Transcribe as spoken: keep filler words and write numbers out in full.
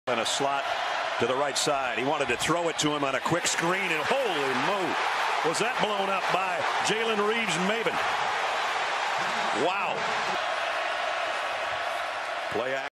In a slot to the right side. He wanted to throw it to him on a quick screen, and holy moo, was that blown up by Jalen Reeves-Maybin. Wow. Play action.